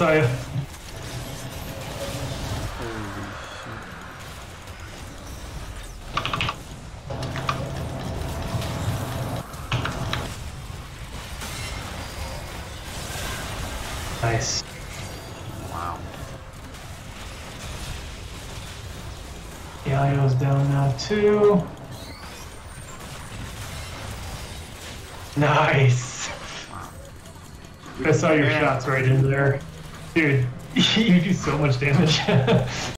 Saw ya. Nice. Wow. Yayo's down now too. Nice. Wow. I saw your shots right in there. Dude, you do so much damage.